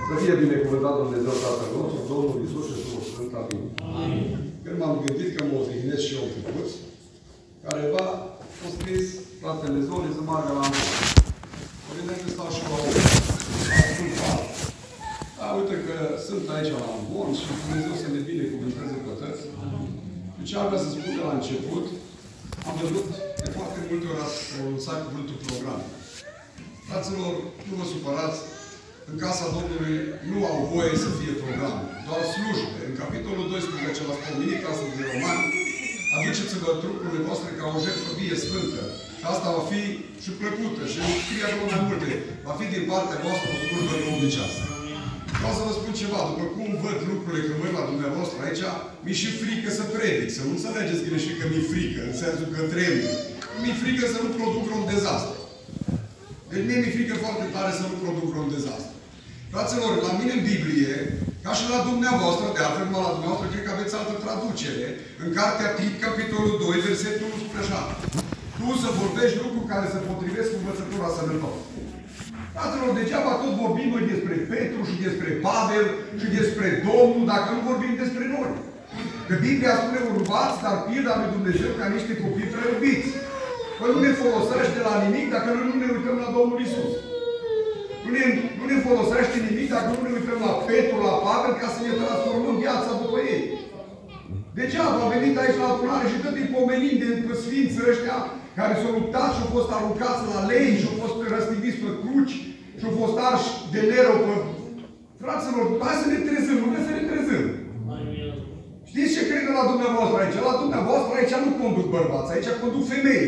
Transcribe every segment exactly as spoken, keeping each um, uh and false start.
Să fie binecuvântat Dumnezeu Tatăl nostru, Domnul Iisus și Duhul Sfânt. Amin. Amin. Când m-am gândit că mă odihnesc și eu un picuț, careva a scris fratele Zoli să meargă la mână. Mă gândesc că stau și la om. Ascultat. Da, uite că sunt aici la Ambon și Dumnezeu să ne binecuvânteze pe toți. Deci am vrea să spun de la început, am văzut de foarte multe ori ați pronunțat cuvântul program. Fraților, nu vă supărați, în casa Domnului nu au voie să fie program, doar slujbe. În capitolul doisprezece l-ați pomenit astăzi de Romani, aduceți-vă trupurile voastre ca o jertfă vie sfântă. Și asta va fi și plăcută și scrie acolo mai multe. Va fi din partea voastră o slujbă duhovnicească. Vreau să vă spun ceva, după cum văd lucrurile când văd la dumneavoastră aici, mi-e și frică să predic, să nu înțelegeți greșit că mi-e frică, în sensul că tremur. Mi-e frică să nu produc vreun dezastru. Deci mie mi-e frică foarte tare să nu produc vreun dezastru. Fraților, la mine în Biblie, ca și la dumneavoastră, de altfel la dumneavoastră, cred că aveți altă traducere, în cartea Tit, capitolul doi, versetul unu, spune așa: tu să vorbești lucruri care se potrivesc cu învățătura sănătoasă. Fraților, degeaba tot vorbim noi despre Petru și despre Pavel și despre Domnul, dacă nu vorbim despre noi. Că Biblia spune: urmați, dar pilda lui Dumnezeu ca niște copii preobiți. Păi nu ne folosește la nimic dacă noi nu ne uităm la Domnul Iisus. Nu ne, nu ne folosește nimic dacă nu ne uităm la Petru, la Pavel, ca să ne transformăm viața după ei. Degeaba a venit aici la adunare și tot îi pomenim de sfinții ăștia care s-au luptat și au fost aruncați la lei și au fost răstigniți pe cruci și au fost arși de Nero pe... Fraților, hai să ne trezăm, nu trebuie să ne trezăm. Știți ce cred la dumneavoastră aici? La dumneavoastră aici nu conduc bărbați, aici conduc femei.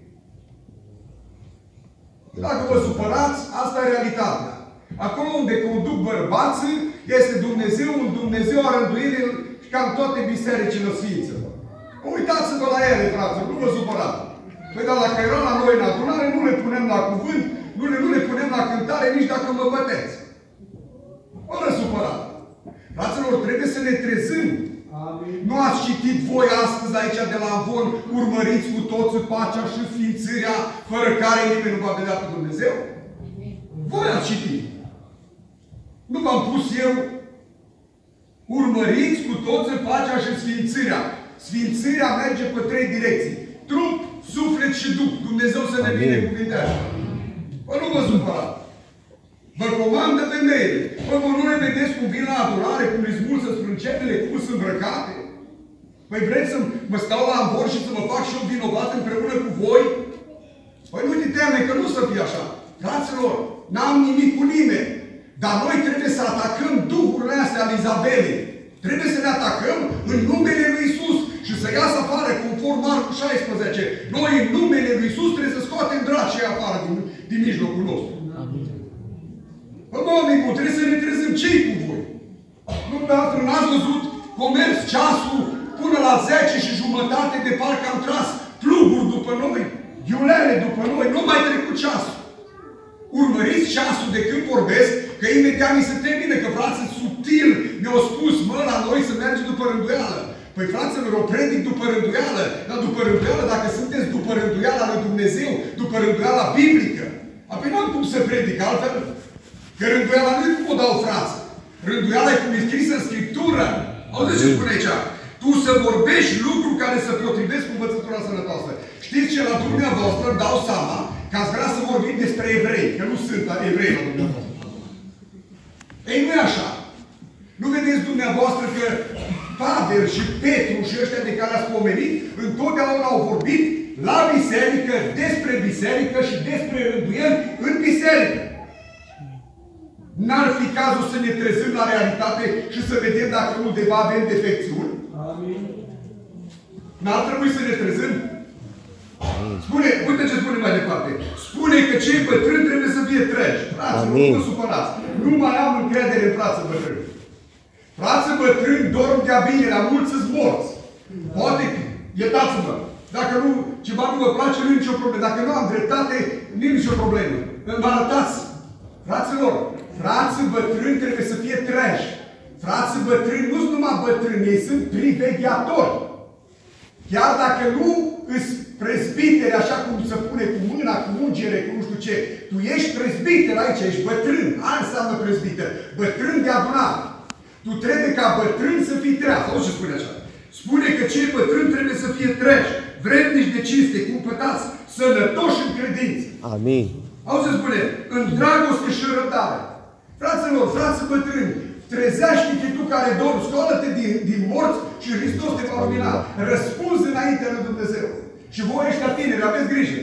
Dacă vă supărați, asta e realitatea. Acolo unde conduc bărbații, este Dumnezeu, un Dumnezeu a rânduire ca în toate bisericile sfinților. Uitați-vă la ele, fraților, nu vă supărați. Păi dar dacă era la noi în adunare, nu le punem la cuvânt, nu le, nu le punem la cântare, nici dacă mă băteți. Fără supărat. Fraților, trebuie să ne trezim. Amin. Nu ați citit voi astăzi aici de la Ambon: urmăriți cu toții pacea și sfințirea, fără care nimeni nu va vedea pe Dumnezeu? Amin. Voi ați citit. Nu v-am pus eu: urmăriți cu toții pacea și sfințirea. Sfințirea merge pe trei direcții: trup, suflet și duh. Dumnezeu să ne binecuvintească. Bă, nu vă supărați. Vă comandă femeile. Bă, vă nu le vedeți cum vin la adunare, cum îi smulsă sprâncenele, cum sunt îmbrăcate? Păi vreți să mă stau la Ambon și să mă fac și eu vinovat împreună cu voi? Păi nu te teme că nu să fie așa. Fraților, n-am nimic cu nimeni. Dar noi trebuie să atacăm duhurile astea ale Izabelei. Trebuie să le atacăm în numele lui Iisus și să iasă afară, conform Marcu șaisprezece. Noi, în numele lui Iisus, trebuie să scoatem dracii afară din, din mijlocul nostru. Bă, mă, amicu, trebuie să ne trezim. Ce-i cu voi? Nu, dumneavoastră, n-ați văzut comerț ceasul până la zece și jumătate, de parcă am tras pluguri după noi, iulele după noi, nu mai trecut ceasul. Urmăriți ceasul de când vorbesc, că imediat mi se termină, că frații subtil mi-au spus: mă, la noi să merge după rânduială. Păi, fraților, o predic după rânduială, dar după rânduială, dacă sunteți după rânduiala lui Dumnezeu, după rânduiala biblică, apoi n-am cum să predic altfel. Că rânduiala nu e cum o dau frață. Rânduiala e cum e scrisă în Scriptură. Auziți ce spune aici? Tu să vorbești lucruri care să potrivesc cu învățătura sănătoasă. Știți ce? La dumneavoastră îmi dau seama că ați vrea să vorbim despre evrei. Că nu sunt evrei la dumneavoastră. Ei, nu e așa. Nu vedeți dumneavoastră că Pavel și Petru și ăștia de care ați pomenit întotdeauna au vorbit la biserică, despre biserică și despre rânduieli în biserică. N-ar fi cazul să ne trezim la realitate și să vedem dacă undeva avem defecțiuni? Amin. N-ar trebui să ne trezim? Spune, uite ce spune mai departe. Spune că cei bătrâni trebuie să fie treji. Frații, nu vă supărați. Nu mai am încredere în frații bătrâni. Frații bătrâni dorm de-a bine, la mulți îți morți. Poate, iertați-mă, dacă nu, ceva nu vă place, nu e nicio problemă. Dacă nu am dreptate, nu e nicio problemă. Îmi arătați. Fraților, frații bătrâni trebuie să fie treji. Frații bătrâni nu sunt numai bătrâni, ei sunt privegheatori. Chiar dacă nu îți prezbitere, așa cum se pune cu mâna, cu ungere, cu nu știu ce, tu ești prezbiter aici, ești bătrân. Aia înseamnă prezbiter. Bătrân de adunare. Tu trebuie ca bătrân să fii treaz. Auzi ce spune așa? Spune că cei bătrâni trebuie să fie treji, vrednici de cinste, cumpătați, sănătoși în credință. Amin. Auzi ce spune? În dragoste și răbdare. Fraților, frați bătrâni, trezește-te tu care dormi, scoală-te din, din morți și Hristos te va lumina. Răspunzi înaintea lui Dumnezeu. Și voi ăștia tineri, aveți grijă.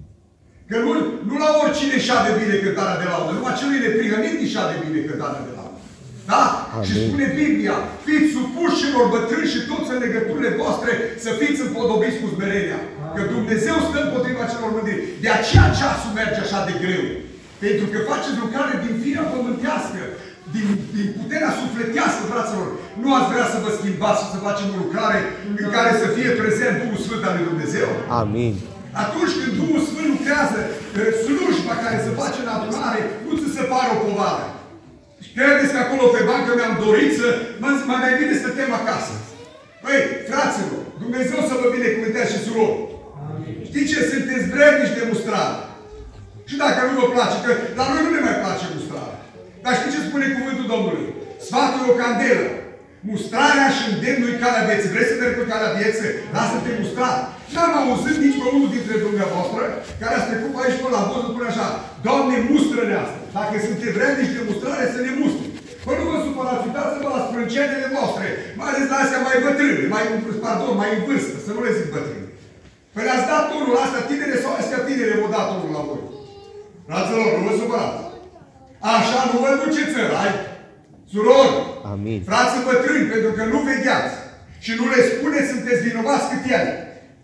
Că nu, nu la oricine șade bine cântarea de laudă, numai celui neprihănit șade bine cântarea de laudă. Da? Amin. Și spune Biblia, fiți supuși celor bătrâni și toți în legăturile voastre să fiți împodobiți cu smerenia. Amin. Că Dumnezeu stă împotriva celor mândri. De aceea ceasul merge așa de greu. Pentru că faceți lucrare din firea pământească, din, din puterea sufletească, fraților. Nu ați vrea să vă schimbați și să facem o lucrare în care să fie prezent Duhul Sfânt al lui Dumnezeu? Amin. Atunci când Duhul Sfânt lucrează, slujba care se face în adunare, nu ți se pare o povară. Și credeți că acolo pe bancă mi-am dorit să mai mai bine stătem acasă. Păi, fraților, Dumnezeu să vă binecuvântează și surori. Știți ce? Sunteți vrednici de mustrare. Și dacă nu vă place, că la noi nu ne mai place mustrarea. Dar știți ce spune cuvântul Domnului? Sfatul e o candelă. Mustrarea și îndemnul e calea vieții. Vrei să mergi pe calea vieții? Lasă-te mustrat. N-am auzit nici pe unul dintre dumneavoastră care a trecut aici pe la voz, spune așa: Doamne, mustră-ne asta. Dacă sunteți vrednici de mustrare, să ne mustre. Păi nu vă supărați, uitați-vă la sprâncenele voastre, mai ales la astea mai bătrâne, mai, pardon, mai în vârstă, să nu le zic bătrâne. Păi le-ați dat tonul la astea tinere sau astea tinere v-au dat tonul la voi? Fraților, nu vă supărați. Așa nu vă duceți în rai. Surori, amin. Frații bătrâni, pentru că nu vegheați și nu le spuneți, sunteți vinovați cât ele.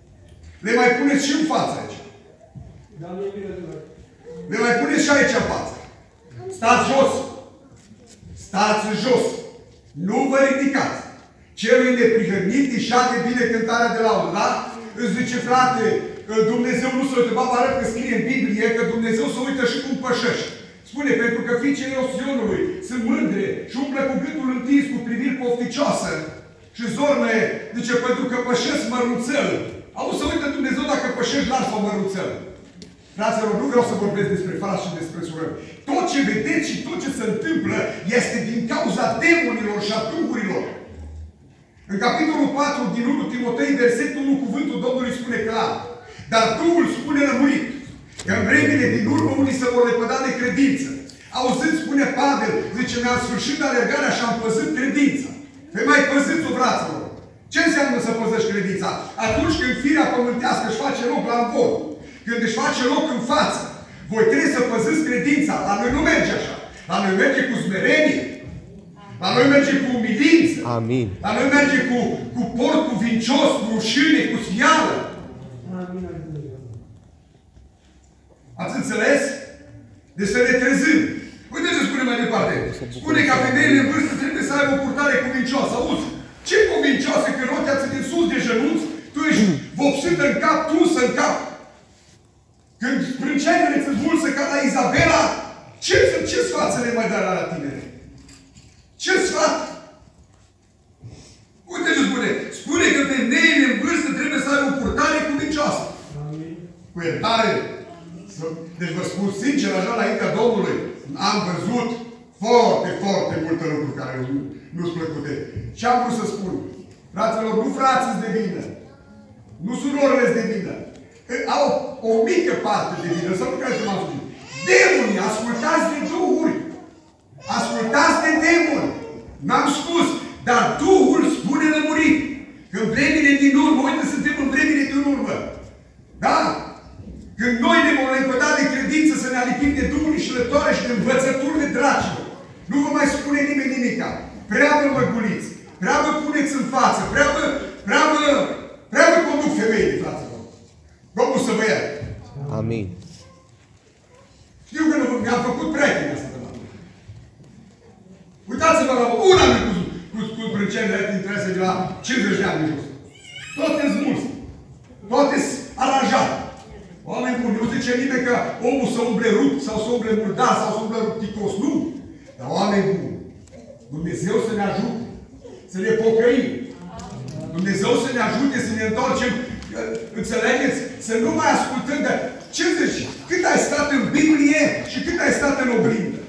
Le mai puneți și în față aici. Le mai puneți și aici în față. Stați jos. Stați jos. Nu vă ridicați. Celui neprihănit își de bine cântarea de laudă, da? Îți zice, frate, Dumnezeu nu se uită. Ba, vă arăt că scrie în Biblie că Dumnezeu se uită și cum pășești. Spune, pentru că fiicele Sionului sunt mândre și umblă cu gâtul întins cu priviri pofticioasă. Și zorne, zice, pentru că pășesc mărunțel. Auzi, să uită Dumnezeu dacă pășești larg sau mărunțel. Fraților, nu vreau să vorbesc despre frați și despre surori. Tot ce vedeți și tot ce se întâmplă este din cauza demonilor și a duhurilor. În capitolul patru din întâi Timotei, versetul unu, cuvântul Domnului spune clar: dar Duhul spune lămurit că în vremile din urmă unii se vor lepăda de credință. Auziți, spune Pavel, zice, mi-am sfârșit alergarea și am păzit credința. Păi mai păziți-o, fraților. Ce înseamnă să păzești credința? Atunci când firea pământească își face loc la învol, când își face loc în față, voi trebuie să păziți credința. La noi nu merge așa. La noi merge cu smerenie. La noi merge cu umilință. Amin. La noi merge cu, cu port cuvincios, cu rușine, cu sfială. Ați înțeles? Deci să ne trezim. Uite ce spune mai departe. Spune că femeile în vârstă trebuie să aibă o purtare cuvincioasă. Auzi? Ce cuvincioasă? Că rotea ți de sus de genunți, tu ești vopsită în cap, tunsă în cap. Când sprâncenele ți mulsă ca la Izabela, ce, ce sfat să le mai dai la tinere? Ce sfat? Uite ce spune. Spune că femeile în vârstă trebuie să aibă o purtare cuvincioasă. Cu iertare. Deci vă spun sincer, așa înaintea Domnului, am văzut foarte, foarte multe lucruri care nu, nu-s plăcute. Ce am vrut să spun? Fraților, nu frații de vină. Nu surorile de vină. Au o mică parte de vină. Să nu credeți că m-am spus. Demonii, ascultați de duhuri. Ascultați de demoni. M-am spus, dar Duhul spune lămurit. Că în vremile din urmă, uite, suntem în vremile din urmă. Da? Când noi ne vom lepăda de credință să ne alipim de duhuri și lătoare și de învățăturile dracilor. Nu vă mai spune nimeni nimica. Prea vă măguliți. Prea vă puneți în față. Prea vă, prea vă, prea vă conduc femeile, fraților. Domnul să vă ia. Amin. Știu că mi-am făcut prieteni asta de la mine. Uitați-vă la una cu, cu, cu brâncenele dintre astea de la cincizeci de ani de jos. Toate-s mulți. Toate-s aranjate. Oameni buni, nu zice nimeni că omul să umble rupt, sau să umble murdar, sau să umble rupticos. Nu! Dar oameni buni, Dumnezeu să ne ajute, să ne pocăim. Dumnezeu să ne ne ajute să ne întoarcem, înțelegeți? Să nu mai ascultăm de... Ce zici? Cât ai stat în Biblie și cât ai stat în oglindă?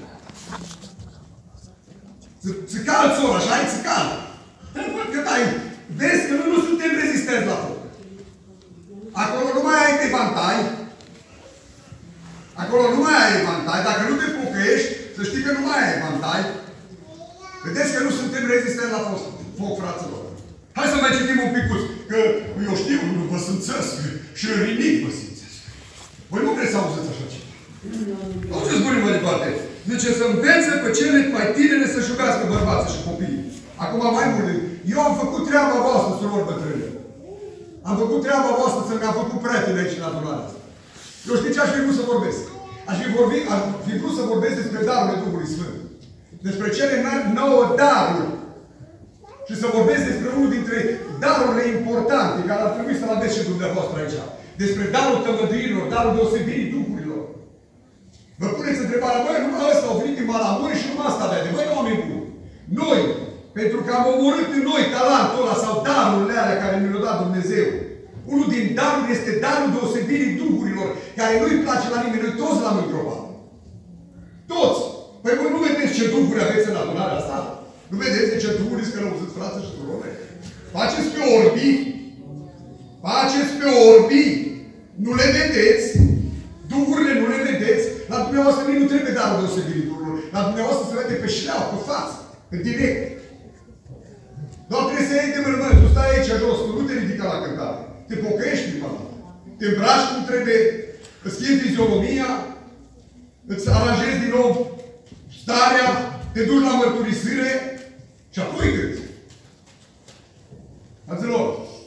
Să calți ora, așa ai să cală. Cât ai... Vezi că noi nu suntem rezistenți la foc. Acolo nu mai ai evantai. Acolo nu mai ai evantai. Dacă nu te pocăiești, să știi că nu mai ai evantai. Vedeți că nu suntem rezistenți la foc, foc, fraților. Hai să mai citim un picuț, că eu știu, nu vă sânțesc și în rinic vă sânțesc. Voi nu vreți să auziți așa ceva. Nu ce spune mai departe. Zice să învețe pe cele mai tinere să-și iubească bărbații și copiii. Acum mai mult. Eu am făcut treaba voastră, surori bătrâne. Am făcut treaba voastră să mi-am făcut prieteni aici în adunarea asta. Eu știu ce aș fi vrut să vorbesc. Aș fi, vorbi, aș fi vrut să vorbesc despre darurile Duhului Sfânt. Despre cele nouă daruri. Și să vorbesc despre unul dintre darurile importante care ar trebui să-l aveți și dumneavoastră aici. Despre darul tămăduirilor, darul deosebirii Duhurilor. Vă puneți întrebarea, băi, numai ăsta a venit din Maramureș și numai asta vede. Băi, oameni buni, noi, pentru că am omorât în noi talentul ăla sau darurile alea care ne le-a dat Dumnezeu. Unul din daruri este darul deosebirii Duhurilor, care nu-i place la nimeni, noi toți l-am îngropat. Toți! Păi voi nu vedeți ce duhuri aveți în adunarea asta? Nu vedeți de ce duhuri sunt călăuziți, frate și surore? Faceți pe orbii, faceți pe orbii, nu le vedeți, duhurile nu le vedeți, la dumneavoastră nu trebuie darul deosebirii Duhurilor, la dumneavoastră se vede pe șleau, pe față, pe direct. Doar trebuie să iei de mână, tu stai aici jos, nu te ridica la cântare. Te pocăiești prima dată. Te îmbraci cum trebuie, îți schimbi fizionomia, îți aranjezi din nou starea, te duci la mărturisire și apoi gândi. Fraților,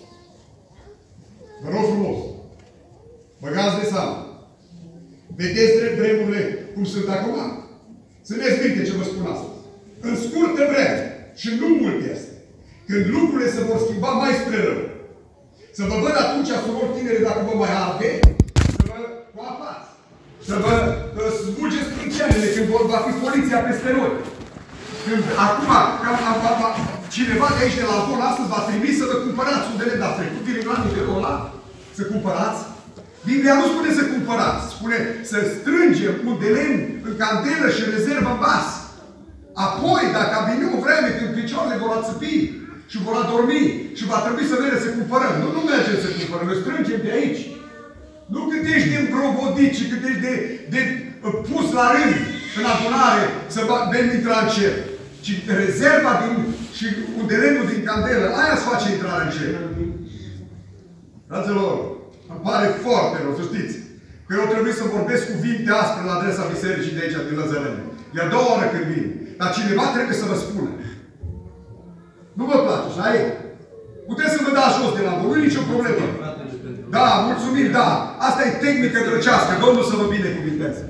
vă rog frumos, băgați de seamă. Vedeți drept vremurile cum sunt acum? Țineți minte ce vă spun astăzi. În scurtă vreme, și nu mult este, când lucrurile se vor schimba mai spre rău, să vă văd atunci, surori tinere, dacă vă mai arde, să vă coapați, să vă smulgeți sprânceanele când vor, va fi poliția peste noi. Când, acum, cam, am, am, am, cineva de aici de la Avon astăzi v-a trimis să vă cumpărați un de lemn, dar trecut din la nivelul ăla, să cumpărați. Biblia nu spune să cumpărați, spune să strângem un de lemn în candelă și rezervă în vas. Apoi, dacă a venit o vreme când picioarele vor ațăpi și vor adormi și va trebui să mergem să cumpărăm. Nu, nu mergem să cumpărăm, noi strângem de aici. Nu cât ești de îmbrobodit și cât ești de, de pus la rând în adunare să veni intra în cer. Ci rezerva din, și udelenul din candelă, aia îți face intrare în cer. Fraților, îmi pare foarte rău, să știți, că eu trebuie să vorbesc cuvinte aspre la adresa bisericii de aici, din Lăzărene. E a doua oră când vin. Dar cineva trebuie să vă spună. Nu vă place, așa e? Puteți să vă dați jos de la voi, nu e nicio problemă. Da, mulțumim, da. Asta e tehnică grecească. Domnul să vă binecuvinteze.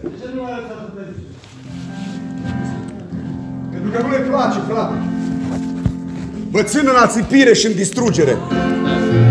Pentru că nu le place, frate. Vă țin în ațipire și în distrugere.